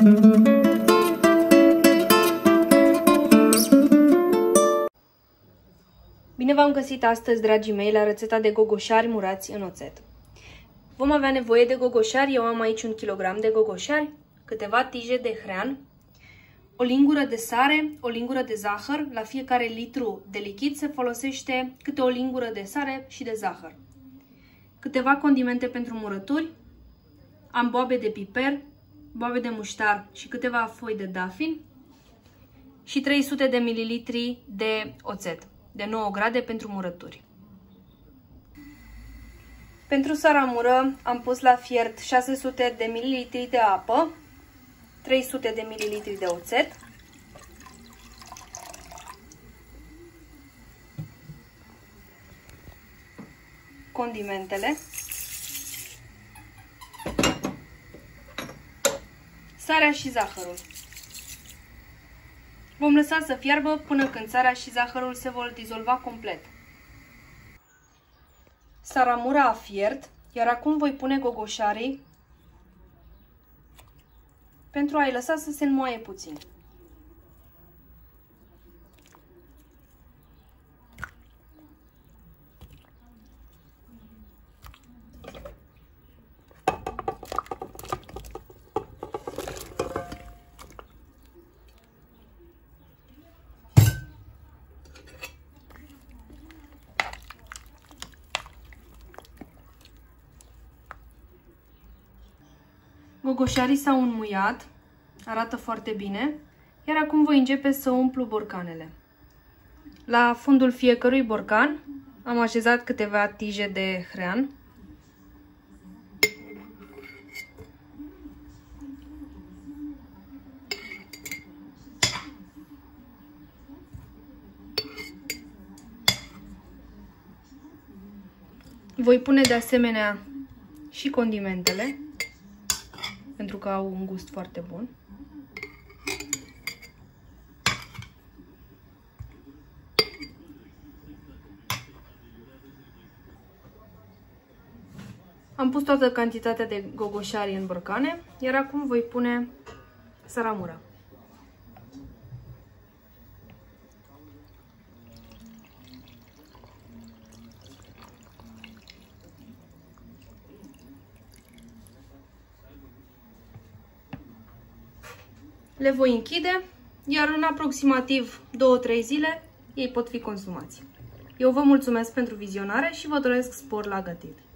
Bine v-am găsit astăzi, dragii mei, la rețeta de gogoșari murați în oțet. Vom avea nevoie de gogoșari. Eu am aici 1 kg de gogoșari, câteva tije de hrean, o lingură de sare, o lingură de zahăr. La fiecare litru de lichid se folosește câte o lingură de sare și de zahăr. Câteva condimente pentru murături. Am boabe de piper, boabe de muștar și câteva foi de dafin și 300 de ml de oțet de 9 grade pentru murături. Pentru saramură am pus la fiert 600 de ml de apă, 300 de ml de oțet, condimentele, sarea și zahărul. Vom lăsa să fiarbă până când sarea și zahărul se vor dizolva complet. Saramura a fiert, iar acum voi pune gogoșarii pentru a-i lăsa să se înmoaie puțin. Gogoșarii s-au înmuiat, arată foarte bine, iar acum voi începe să umplu borcanele. La fundul fiecărui borcan am așezat câteva tije de hrean. Voi pune de asemenea și condimentele, pentru că au un gust foarte bun. Am pus toată cantitatea de gogoșari în borcane, iar acum voi pune saramura. Le voi închide, iar în aproximativ 2-3 zile ei pot fi consumați. Eu vă mulțumesc pentru vizionare și vă doresc spor la gătit!